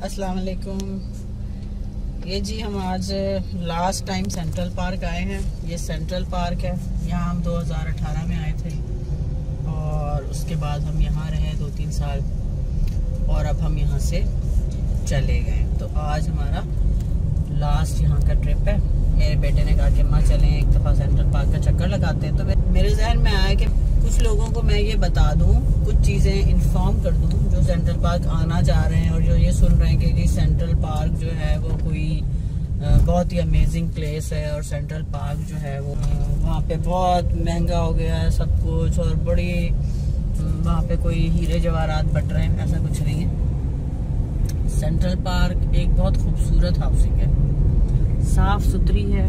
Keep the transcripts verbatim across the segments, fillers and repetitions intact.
अस्सलाम वालेकुम। ये जी हम आज लास्ट टाइम सेंट्रल पार्क आए हैं। ये सेंट्रल पार्क है, यहाँ हम दो हज़ार अठारह में आए थे और उसके बाद हम यहाँ रहे दो तीन साल और अब हम यहाँ से चले गए। तो आज हमारा लास्ट यहाँ का ट्रिप है। मेरे बेटे ने कहा कि माँ चलें एक दफ़ा सेंट्रल पार्क का चक्कर लगाते हैं। तो मेरे जहन में आया कि कुछ लोगों को मैं ये बता दूँ, कुछ चीज़ें इन्फॉर्म कर दूँ जो सेंट्रल पार्क आना चाह रहे हैं और जो ये सुन रहे हैं कि जी सेंट्रल पार्क जो है वो कोई बहुत ही अमेजिंग प्लेस है और सेंट्रल पार्क जो है वो वहाँ पे बहुत महंगा हो गया है सब कुछ और बड़ी वहाँ पे कोई हीरे जवाहरात बट रहे हैं। ऐसा कुछ नहीं है। सेंट्रल पार्क एक बहुत खूबसूरत हाउसिंग है, साफ सुथरी है,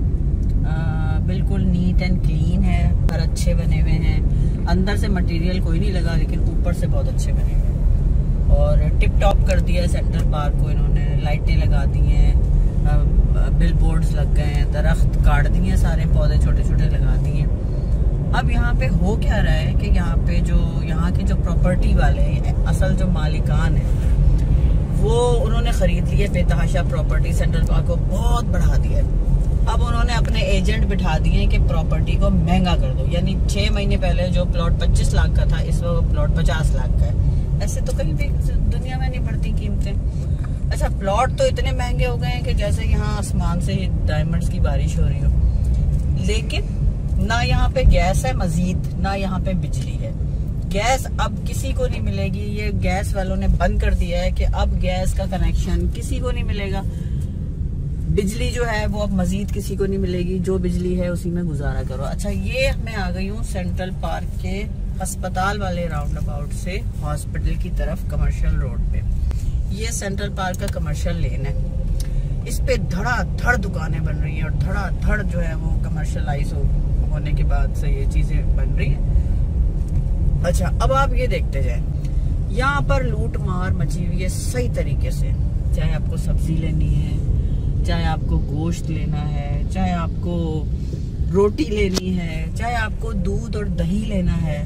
आ, बिल्कुल नीट एंड क्लीन है, घर अच्छे बने हुए हैं। अंदर से मटेरियल कोई नहीं लगा लेकिन ऊपर से बहुत अच्छे बने हुए हैं और टिप टॉप कर दिया है सेंट्रल पार्क को इन्होंने। लाइटें लगा दी हैं, बिल बोर्ड्स लग गए हैं, दरख्त काट दिए हैं, सारे पौधे छोटे छोटे लगा दिए हैं। अब यहाँ पे हो क्या रहा है कि यहाँ पे जो यहाँ के जो प्रॉपर्टी वाले हैं, असल जो मालिकान है वो उन्होंने खरीद लिए बेतहाशा प्रॉपर्टी। सेंट्रल पार्क को बहुत बढ़ा दिया है। अब उन्होंने अपने एजेंट बिठा दिए कि प्रॉपर्टी को महंगा कर दो। यानी छह महीने पहले जो प्लॉट पच्चीस लाख का था इस वक्त प्लॉट पचास लाख का है। ऐसे तो कहीं भी दुनिया में नहीं बढ़ती कीमतें। अच्छा, प्लॉट तो इतने महंगे हो गए हैं कि जैसे यहाँ आसमान से डायमंड्स की बारिश हो रही हो। लेकिन ना यहाँ पे गैस है मजीद, ना यहाँ पे बिजली है। गैस अब किसी को नहीं मिलेगी। ये गैस वालों ने बंद कर दिया है कि अब गैस का कनेक्शन किसी को नहीं मिलेगा। बिजली जो है वो अब मजीद किसी को नहीं मिलेगी। जो बिजली है उसी में गुजारा करो। अच्छा, ये मैं आ गई हूँ सेंट्रल पार्क के अस्पताल वाले राउंड अबाउट से हॉस्पिटल की तरफ कमर्शियल रोड पे। ये सेंट्रल पार्क का कमर्शियल लेन है। इस पे धड़ाधड़ दुकानें बन रही हैं और धड़ाधड़ जो है वो कमर्शियलाइज हो, होने के बाद से ये चीजें बन रही हैं। अच्छा, अब आप ये देखते जाए, यहाँ पर लूट मार मची हुई है सही तरीके से। चाहे आपको सब्जी लेनी है, चाहे आपको गोश्त लेना है, चाहे आपको रोटी लेनी है, चाहे आपको दूध और दही लेना है,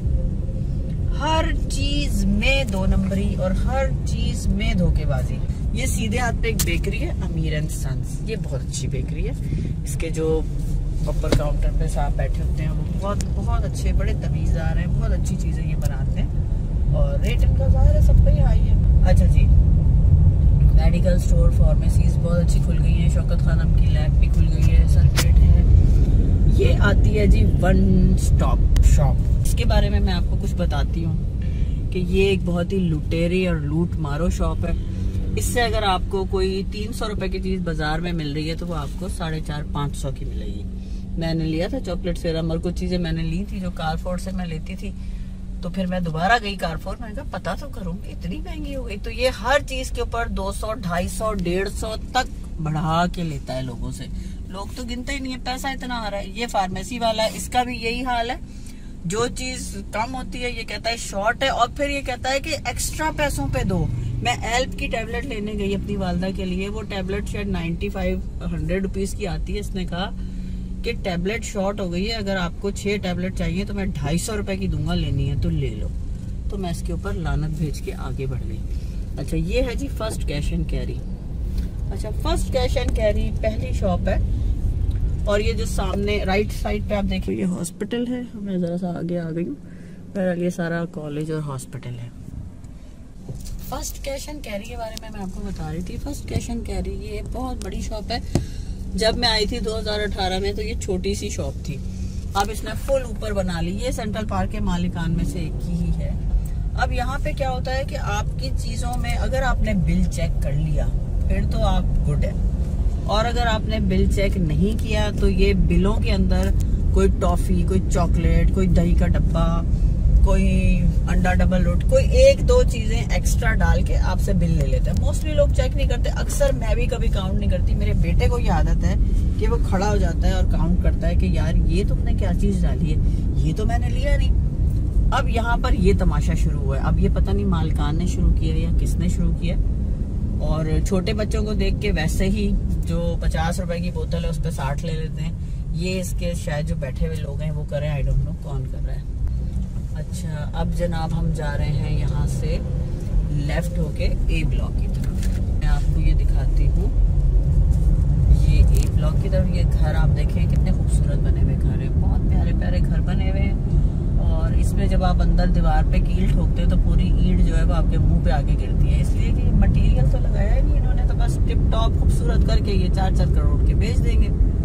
हर चीज में दो नंबरी और हर चीज में धोखेबाजी। ये सीधे हाथ पे एक बेकरी है, अमीर एंड सन्स। ये बहुत अच्छी बेकरी है। इसके जो ऊपर काउंटर पे साहब बैठे होते हैं वो बहुत बहुत अच्छे, बड़े तमीज़दार हैं, बहुत अच्छी चीज़ें ये बनाते हैं और रेट इनका ज़ाहिर है सब पे ही हाई है। अच्छा जी, मेडिकल स्टोर, फार्मेसीज बहुत अच्छी खुल गई हैं। शौकत खानम की लैब भी खुल गई है, सर्किट है। ये आती है जी वन स्टॉप शॉप। इसके बारे में मैं आपको कुछ बताती हूँ कि ये एक बहुत ही लुटेरी और लूट मारो शॉप है। इससे अगर आपको कोई तीन सौ रुपए की चीज बाजार में मिल रही है तो वो आपको साढ़े चार पाँच सौ की मिलेगी। मैंने लिया था चॉकलेट सीरम और कुछ चीजें मैंने ली थी जो कारफोर से मैं लेती थी। तो फिर मैं दोबारा गई कारफोर, मैंने कहा पता तो करूंगी, इतनी महंगी हो गई। तो ये हर चीज के ऊपर दो सौ, ढाई सौ, डेढ़ सौ तक बढ़ा के लेता है लोगों से। लोग तो गिनते ही नहीं है, पैसा इतना आ रहा है। ये फार्मेसी वाला है, इसका भी यही हाल है। जो चीज कम होती है ये कहता है शॉर्ट है और फिर ये कहता है कि एक्स्ट्रा पैसों पे दो। मैं एल्प की टैबलेट लेने गई अपनी वालदा के लिए। वो टैबलेट शायद नाइन्टी फाइव हंड्रेड रुपीज की आती है। इसने कहा कि टैबलेट शॉर्ट हो गई है, अगर आपको छह टैबलेट चाहिए तो मैं ढाई सौ रुपए की दूंगा, लेनी है तो ले लो। तो मैं इसके ऊपर लानत भेज के आगे बढ़ गई। अच्छा, ये है जी फर्स्ट कैश एंड कैरी। अच्छा, फर्स्ट कैश एंड कैरी पहली शॉप है और ये जो सामने राइट साइड पे आप देखिए ये हॉस्पिटल है। मैं जरा सा आगे आ गई हूँ। ये सारा कॉलेज और हॉस्पिटल है। फर्स्ट कैश एंड कैरी के बारे में मैं आपको बता रही थी। फर्स्ट कैश एंड कैरी ये बहुत बड़ी शॉप है। जब मैं आई थी दो हज़ार अठारह में तो ये छोटी सी शॉप थी, अब इसने फुल ऊपर बना ली। ये सेंट्रल पार्क के मालिकान में से एक ही है। अब यहाँ पे क्या होता है कि आपकी चीजों में अगर आपने बिल चेक कर लिया फिर तो आप गुड है, और अगर आपने बिल चेक नहीं किया तो ये बिलों के अंदर कोई टॉफी, कोई चॉकलेट, कोई दही का डब्बा, कोई अंडा डबल रोटी, कोई एक दो चीजें एक्स्ट्रा डाल के आपसे बिल ले लेते हैं। मोस्टली लोग चेक नहीं करते। अक्सर मैं भी कभी काउंट नहीं करती। मेरे बेटे को ये आदत है कि वो खड़ा हो जाता है और काउंट करता है कि यार ये तुमने क्या चीज डाली है, ये तो मैंने लिया नहीं। अब यहाँ पर ये तमाशा शुरू हुआ है। अब ये पता नहीं मालकान ने शुरू किया या किसने शुरू किया। और छोटे बच्चों को देख के वैसे ही जो पचास रुपए की बोतल है उस पर साठ ले लेते हैं। ये इसके शायद जो बैठे हुए लोग हैं वो करें, आई डोंट नो कौन कर रहा है। अच्छा, अब जनाब हम जा रहे हैं यहाँ से लेफ्ट होके ए ब्लॉक की तरफ। मैं तरफ ये घर आप देखें कितने खूबसूरत बने हुए घर हैं, बहुत प्यारे प्यारे घर बने हुए हैं। और इसमें जब आप अंदर दीवार पे कील ठोकते हैं तो पूरी ईंट जो है वो आपके मुंह पे आके गिरती है, इसलिए कि मटेरियल तो लगाया ही नहीं इन्होंने, तो बस टिप टॉप खूबसूरत करके ये चार चार करोड़ के बेच देंगे।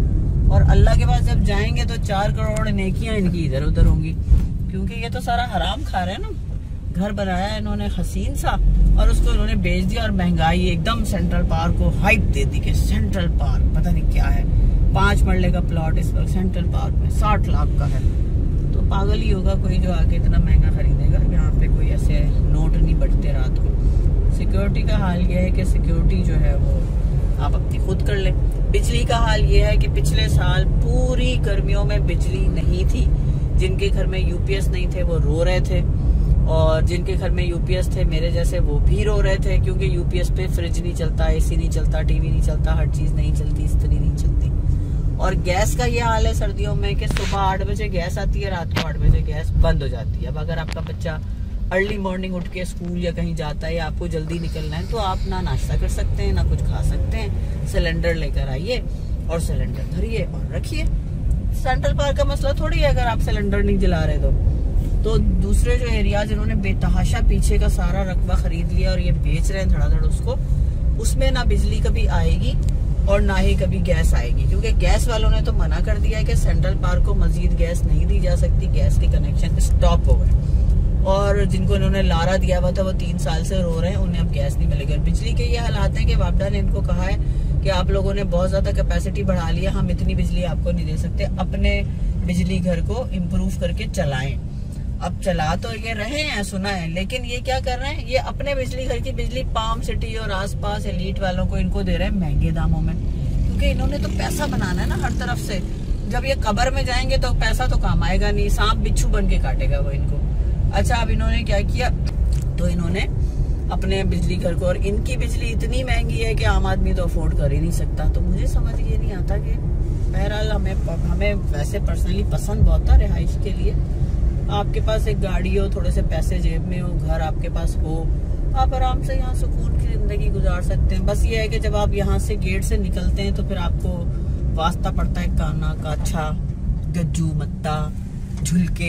और अल्लाह के पास जब जाएंगे तो चार करोड़ नेकियां इनकी इधर उधर होंगी, क्योंकि ये तो सारा हराम खा रहे हैं ना। घर बनाया है इन्होंने हसीन सा और उसको इन्होंने बेच दिया, और महंगाई एकदम सेंट्रल पार्क को हाइप दे दी कि सेंट्रल पार्क पता नहीं क्या है, पांच मरले का प्लॉट इस वक्त सेंट्रल पार्क में साठ लाख का है। तो पागल ही होगा कोई जो आके इतना महंगा खरीदेगा। यहाँ पे कोई ऐसे नोट नहीं बटते रात को। सिक्योरिटी का हाल ये है कि सिक्योरिटी जो है वो आप अपनी खुद कर ले। बिजली का हाल ये है कि पिछले साल पूरी गर्मियों में बिजली नहीं थी, जिनके घर में यूपीएस नहीं थे वो रो रहे थे, और जिनके घर में यूपीएस थे मेरे जैसे वो भी रो रहे थे, क्योंकि यूपीएस पे फ्रिज नहीं चलता, एसी नहीं चलता, टीवी नहीं चलता, हर चीज नहीं चलती, इस्त्री नहीं चलती। और गैस का ये हाल है सर्दियों में कि सुबह आठ बजे गैस आती है, रात को आठ बजे गैस बंद हो जाती है। अब अगर आपका बच्चा अर्ली मॉर्निंग उठ के स्कूल या कहीं जाता है या आपको जल्दी निकलना है तो आप ना नाश्ता कर सकते हैं ना कुछ खा सकते हैं। सिलेंडर लेकर आइए और सिलेंडर धरिए और रखिए। सेंट्रल पार्क का मसला थोड़ी है अगर आप सिलेंडर नहीं जला रहे तो तो दूसरे जो एरियाज इन्होंने बेतहाशा पीछे का सारा रकबा खरीद लिया और ये बेच रहे हैं धड़ाधड़ उसको, उसमें ना बिजली कभी आएगी और ना ही कभी गैस आएगी, क्योंकि गैस वालों ने तो मना कर दिया है कि सेंट्रल पार्क को मजीद गैस नहीं दी जा सकती, गैस के कनेक्शन स्टॉप हो गए। और जिनको इन्होंने लारा दिया हुआ था वो तीन साल से रो रहे हैं, उन्हें अब गैस नहीं मिलेगी। बिजली के ये हालात हैं कि वापडा ने इनको कहा है कि आप लोगों ने बहुत ज्यादा कैपेसिटी बढ़ा लिया, हम इतनी बिजली आपको नहीं दे सकते, अपने बिजली घर को इम्प्रूव करके चलाएं। अब चला तो ये रहे हैं सुना है, लेकिन ये क्या कर रहे हैं, ये अपने बिजली घर की बिजली पाम सिटी और आसपास एलीट वालों को इनको दे रहे हैं महंगे दामों में, क्योंकि इन्होंने तो पैसा बनाना है ना हर तरफ से। जब ये कब्र में जाएंगे तो पैसा तो काम आएगा नहीं, सांप बिच्छू बन के काटेगा वो इनको। अच्छा, अब इन्होंने क्या किया, तो इन्होंने अपने बिजली घर को, और इनकी बिजली इतनी महंगी है कि आम आदमी तो अफोर्ड कर ही नहीं सकता। तो मुझे समझ ये नहीं आता कि बहरहाल हमें हमें वैसे पर्सनली पसंद बहुत था रिहाइश के लिए, आपके पास एक गाड़ी हो, थोड़े से पैसे जेब में हो, घर आपके पास हो, आप आराम से यहाँ सुकून की जिंदगी गुजार सकते हैं। बस ये है कि जब आप यहाँ से गेट से निकलते हैं तो फिर आपको वास्ता पड़ता है काना काछा, गज्जू मत्ता, झुलके,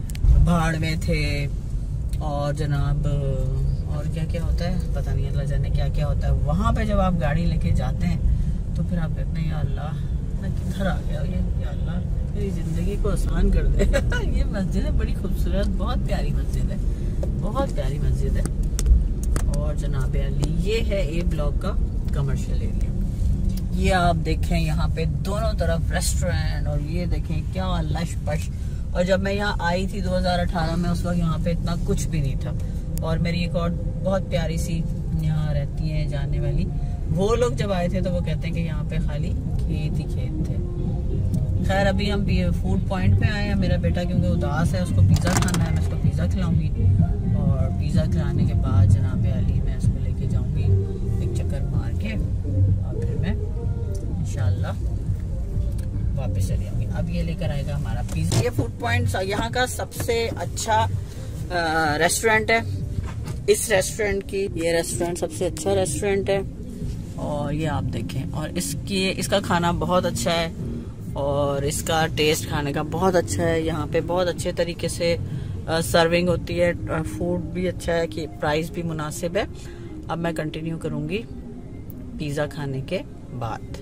भाड़ में थे, और जनाब और क्या क्या होता है पता नहीं, अल्लाह जाने क्या क्या होता है। वहाँ पे जब आप गाड़ी लेके जाते हैं तो फिर आप कहते हैं या अल्लाह मैं किधर आ गया, ये या अल्लाह मेरी जिंदगी को आसान कर दे। ये मस्जिद है बड़ी खूबसूरत, बहुत प्यारी मस्जिद है, बहुत प्यारी मस्जिद है। और जनाब अली ये है ए ब्लॉक का कमर्शियल एरिया। ये आप देखें यहाँ पे दोनों तरफ रेस्टोरेंट, और ये देखें क्या लश पश। और जब मैं यहाँ आई थी दो हज़ार अठारह में, उस वक्त यहाँ पे इतना कुछ भी नहीं था। और मेरी एक और बहुत प्यारी सी यहाँ रहती है जाने वाली, वो लोग जब आए थे तो वो कहते हैं कि यहाँ पे खाली खेत ही खेत थे। खैर अभी हम फूड पॉइंट पे आए हैं, मेरा बेटा क्योंकि उदास है उसको पिज़्ज़ा खाना है, मैं उसको पिज़्ज़ा खिलाऊंगी, और पिज़्ज़ा खिलाने के बाद जनाब अली मैं उसको लेके जाऊंगी एक चक्कर मार के, और फिर मैं इंशाल्लाह वापस चली आऊंगी। अब ये लेकर आएगा हमारा पिज़्ज़ा। ये फूड पॉइंट यहाँ का सबसे अच्छा रेस्टोरेंट है। इस रेस्टोरेंट की ये रेस्टोरेंट सबसे अच्छा रेस्टोरेंट है, और ये आप देखें, और इसकी इसका खाना बहुत अच्छा है और इसका टेस्ट खाने का बहुत अच्छा है। यहाँ पे बहुत अच्छे तरीके से सर्विंग होती है, फूड भी अच्छा है कि प्राइस भी मुनासिब है। अब मैं कंटिन्यू करूंगी पिज़्ज़ा खाने के बाद।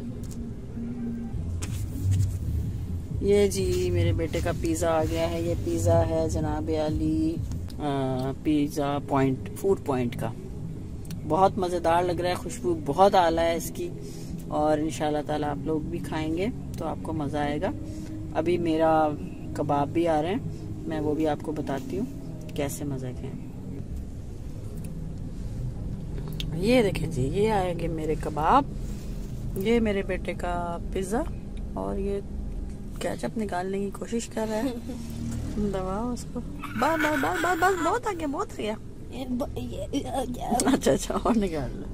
ये जी मेरे बेटे का पिज़्ज़ा आ गया है। ये पिज़्ज़ा है जनाब Ali pizza point food point का। बहुत मज़ेदार लग रहा है, खुशबू बहुत आला है इसकी, और इंशाल्लाह ताला आप लोग भी खाएंगे तो आपको मज़ा आएगा। अभी मेरा कबाब भी आ रहे हैं, मैं वो भी आपको बताती हूँ कैसे मज़े के हैं। ये देखें जी, ये आएंगे मेरे कबाब, ये मेरे बेटे का पिज़्ज़ा, और ये केचप निकालने की कोशिश कर रहा है। दबा उसको, बस बस बस बस बस बहुत आ गया, बहुत आ गया। अच्छा अच्छा और निकाल लो।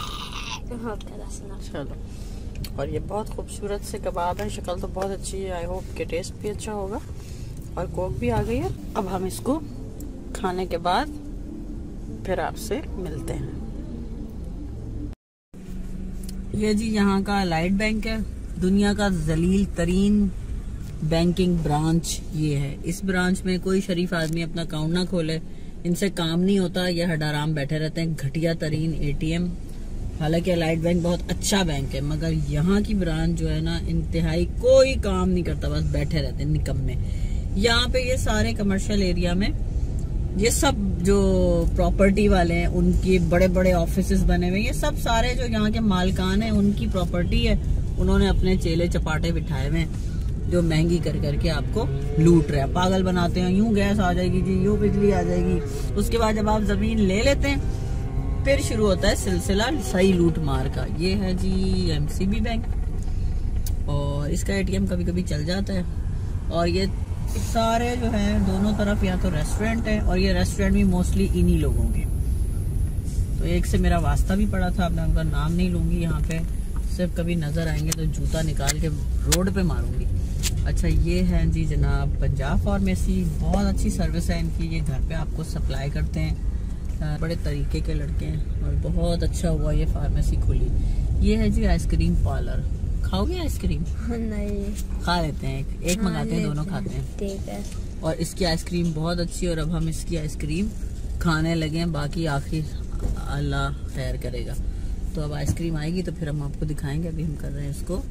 चलो, और ये बहुत खूबसूरत से कबाब है, शक्ल तो बहुत अच्छी है, आई होप के टेस्ट भी अच्छा होगा। और कोक भी आ गई है। अब हम इसको खाने के बाद फिर आपसे मिलते हैं। ये जी यहाँ का लाइट बैंक है, दुनिया का जलील तरीन बैंकिंग ब्रांच ये है। इस ब्रांच में कोई शरीफ आदमी अपना अकाउंट ना खोले, इनसे काम नहीं होता। ये हडाराम बैठे रहते हैं। घटिया तरीन एटीएम। हालांकि अलाइड बैंक बहुत अच्छा बैंक है, मगर यहाँ की ब्रांच जो है ना इंतहाई कोई काम नहीं करता, बस बैठे रहते हैं निकम्मे। यहाँ पे ये सारे कमर्शियल एरिया में ये सब जो प्रॉपर्टी वाले हैं उनके बड़े बड़े ऑफिसेज बने हुए, ये सब सारे जो यहाँ के मालकान हैं उनकी प्रॉपर्टी है। उन्होंने अपने चेले चपाटे बिठाए हुए हैं जो महंगी कर करके आपको लूट रहे हैं, पागल बनाते हैं। यूं गैस आ जाएगी जी, यूं बिजली आ जाएगी। उसके बाद जब आप जमीन ले लेते हैं फिर शुरू होता है सिलसिला सही लूट मार का। ये है जी एमसीबी बैंक और इसका एटीएम कभी कभी चल जाता है। और ये सारे जो है दोनों तरफ या तो रेस्टोरेंट है और ये रेस्टोरेंट भी मोस्टली इन्हीं लोगों के। तो एक से मेरा वास्ता भी पड़ा था, मैं उनका नाम नहीं लूंगी यहाँ पे, सिर्फ कभी नजर आएंगे तो जूता निकाल के रोड पे मारूंगी। अच्छा ये है जी जनाब पंजाब फार्मेसी। बहुत अच्छी सर्विस है इनकी। ये घर पे आपको सप्लाई करते हैं, बड़े तरीके के लड़के हैं और बहुत अच्छा हुआ ये फार्मेसी खुली। ये है जी आइसक्रीम पार्लर। खाओगे आइसक्रीम? नहीं, खा लेते हैं, एक, एक मंगाते हैं, दोनों खाते हैं। ठीक है। और इसकी आइसक्रीम बहुत अच्छी है और अब हम इसकी आइसक्रीम खाने लगे हैं, बाकी आखिर अल्लाह खैर करेगा। तो अब आइसक्रीम आएगी तो फिर हम आपको दिखाएंगे। अभी हम कर रहे हैं इसको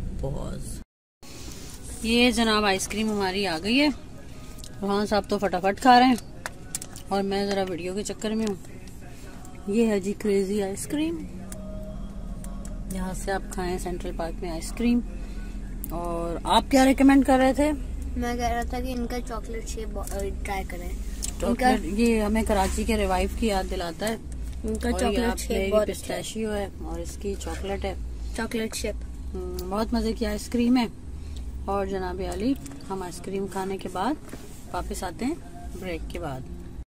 पॉज। ये जनाब आइसक्रीम हमारी आ गई है। रोहान साहब तो फटाफट खा रहे हैं और मैं जरा वीडियो के चक्कर में हूँ। ये है जी क्रेजी आइसक्रीम। यहाँ से आप खाएं सेंट्रल पार्क में आइसक्रीम। और आप क्या रिकमेंड कर रहे थे? मैं कह रहा था कि इनका चॉकलेट शेक ट्राई करें। चॉकलेट ये हमें कराची के रिवाइव की याद दिलाता है। इनका चॉकलेट शेक बहुत पिस्ताशियो है और इसकी चॉकलेट है। चॉकलेट शेक बहुत मजे की आइसक्रीम है। और जनाब आली हम आइसक्रीम खाने के बाद वापस आते हैं ब्रेक के बाद।